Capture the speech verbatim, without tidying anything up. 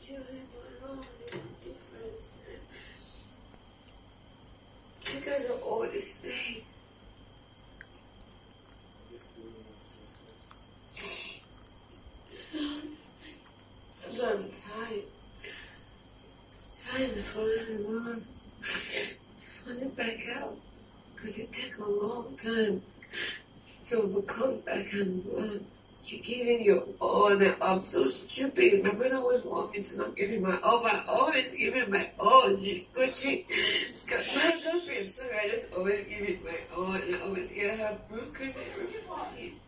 You are wrong, different. You guys are all the same. I'm tired. Tired of falling on. Falling back out. Because it takes a long time to overcome back and run. You're giving your all, and I'm so stupid. My brother always want me to not give him my all, but I always give him my all. Gucci. My girlfriend, sorry, I just always give it my all, and I always get her broken and everything.